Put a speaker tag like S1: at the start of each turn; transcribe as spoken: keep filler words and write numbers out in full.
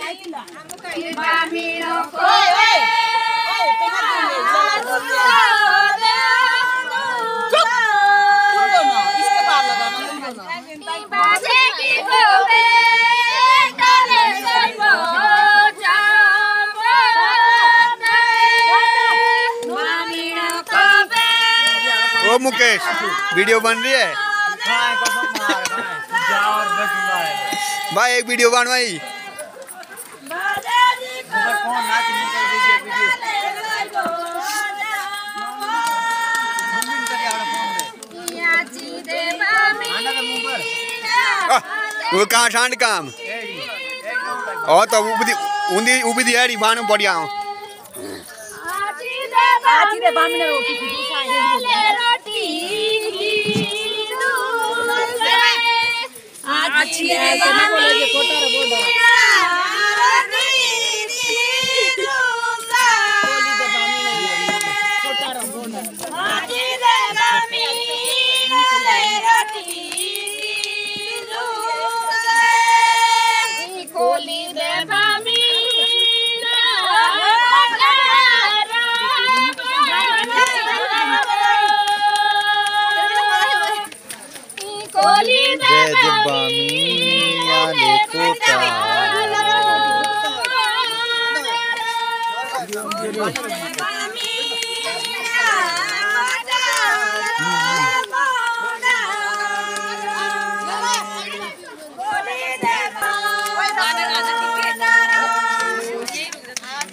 S1: ओ Mukesh video बन रही है भाई, एक वीडियो बन भाई। वो कहाँ शांड काम और तो उबदी उन्दी उबदी है बानु बढ़िया
S2: आजी दे बामी ने रोटी रोटी आजी दे बामी बोले जे कोटा रे बोल बोली दे बामी ने कोटा रे बोल आजी दे बामी रोटी कोली दे बामी कोटा